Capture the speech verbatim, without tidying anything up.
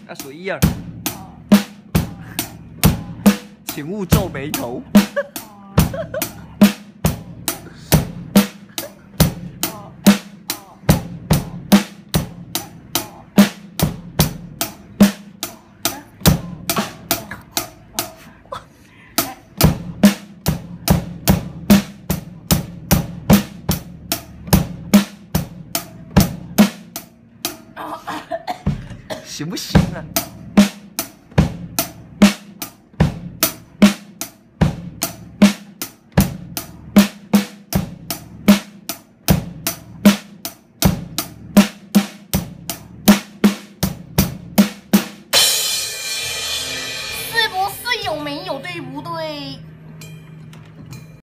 要数一二，请勿皱眉头。行不行啊？ 是不是有没有对不对？